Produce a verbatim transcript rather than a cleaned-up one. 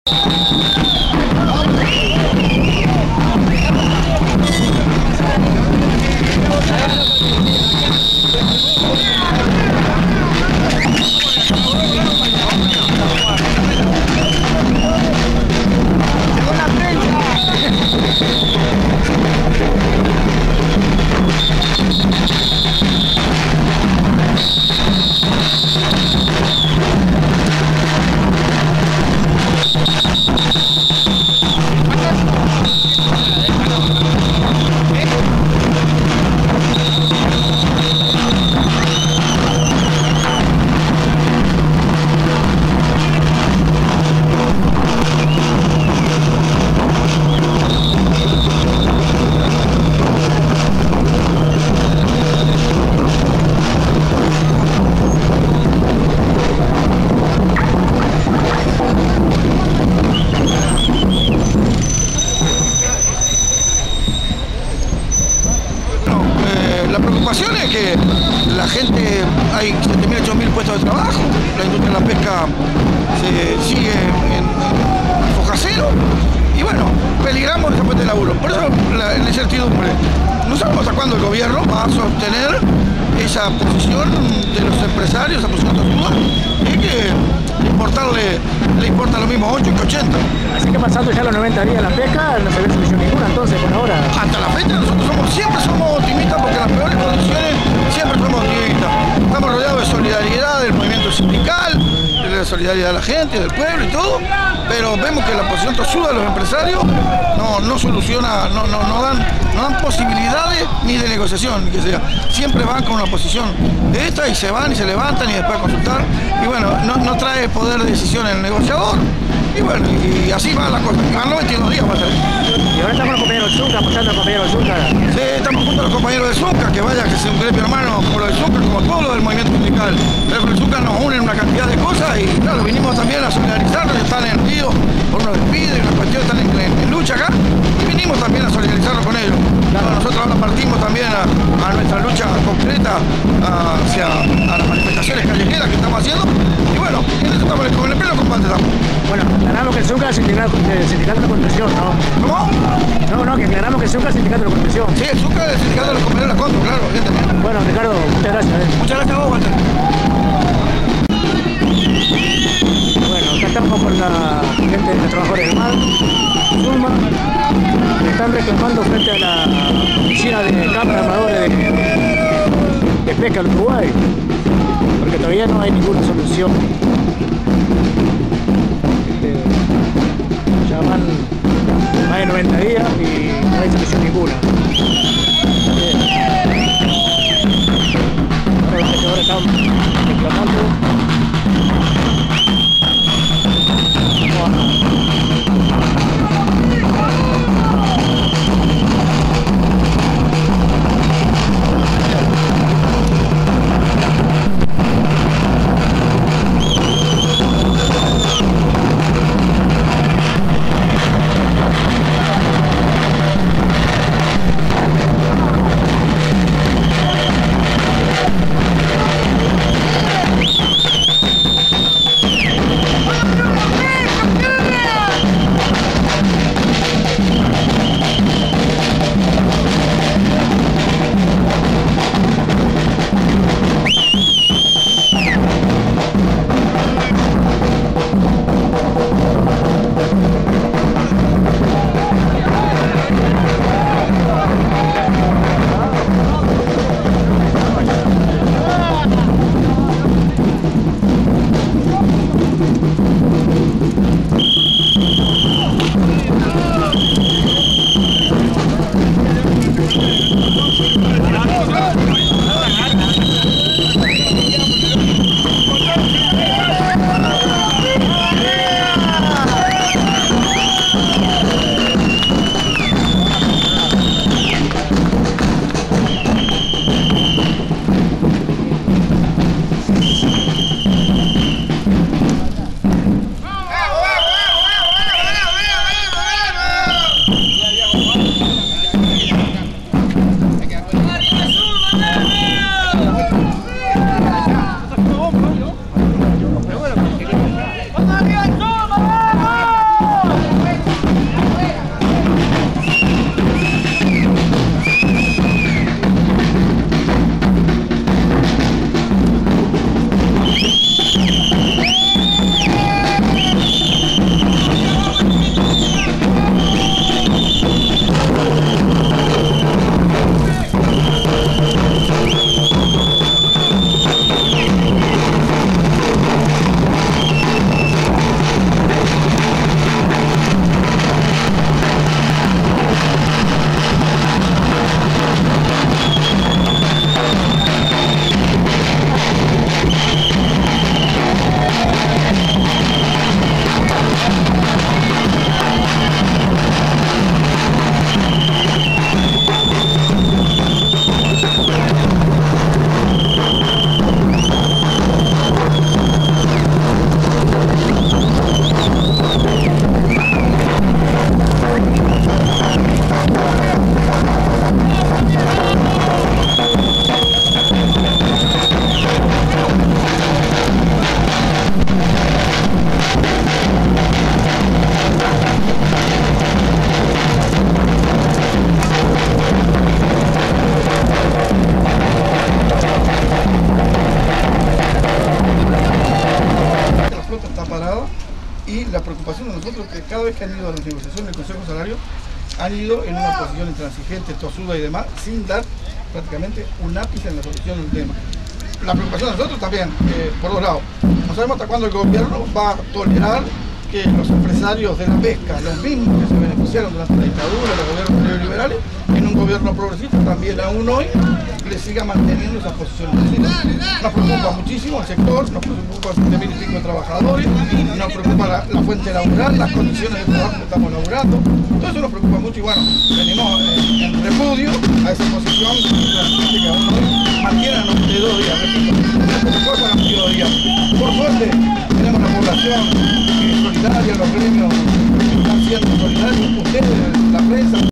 La gente, hay siete mil, ocho mil puestos de trabajo, la industria de la pesca se sigue en, en foja cero y bueno, peligramos esa fuente de laburo. Por eso la, la incertidumbre. No sabemos hasta cuándo el gobierno va a sostener esa posición de los empresarios, esa posición de ayuda, y que importarle, le importa lo mismo ocho que ochenta. Así que pasando ya los noventa días la pesca, no se ve solución ninguna entonces por ahora. Hasta la fecha nosotros somos, siempre somos optimistas porque en las peores condiciones siempre somos optimistas. Estamos rodeados de solidaridad del movimiento sindical, de la solidaridad de la gente, del pueblo y todo, pero vemos que la posición tosuda de los empresarios no, no soluciona, no, no, no, dan, no dan posibilidades ni de negociación, ni que sea. Siempre van con una posición de esta y se van y se levantan y después a consultar. Y bueno, no, no trae poder de decisión en el negociador. Y bueno, y así va la cosa. Van noventa y dos días, va a ser. Y ahora estamos los compañeros de Zunca, apoyando a los compañeros de Zunca. Sí, estamos junto a los compañeros de Zunca, que vaya, que sea un gremio hermano como lo de Zunca, como todo lo del movimiento sindical. Pero con el Zunca nos unen una cantidad de cosas y claro, vinimos también a solidarizarnos, están en río por unos despidos y una cuestión, están en, en, en lucha acá. Y vinimos también a solidarizarnos con ellos. Claro, nosotros ahora partimos también a, a nuestra lucha concreta hacia a las manifestaciones callejeras que estamos haciendo. Y bueno, en eso estamos con el pleno combate estamos. Bueno, aclaramos que el Zunca es el sindicato, el sindicato de contención, ¿no? ¿Cómo? No, no, que aclaramos que el Zunca es el sindicato de contención. Sí, el Zunca es el sindicato de los compañeros de la Contro, claro, evidentemente. Bueno, Ricardo, muchas gracias. ¿eh? Muchas gracias a vos, Walter. Bueno, acá estamos con la gente de los trabajadores del mar, Zulma, que están reclamando frente a la oficina de Cámara de Armadores de, de Pesca del Uruguay, porque todavía no hay ninguna solución. Este, ya van más de noventa días y no hay solución ninguna. Bien. Ahora los pescadores están reclamando. y la preocupación de nosotros es que cada vez que han ido a la negociación del Consejo Salario, han ido en una posición intransigente, tosuda y demás, sin dar prácticamente un ápice en la solución del tema. La preocupación de nosotros también, eh, por dos lados. No sabemos hasta cuándo el gobierno va a tolerar que los empresarios de la pesca, los mismos que se beneficiaron durante la dictadura, los gobiernos neoliberales, en un gobierno progresista, también aún hoy, le siga manteniendo esas posiciones. Nos preocupa muchísimo el sector, nos preocupa siete mil y pico de trabajadores, nos preocupa la, la fuente laboral, las condiciones de trabajo que estamos laburando. Todo eso nos preocupa mucho y bueno, venimos en, en repudio a esa posición que aún hoy mantienen durante dos días, repito, después para dos días. Por suerte, tenemos la población solidaria, los gremios que están siendo solidarios, ustedes, la prensa.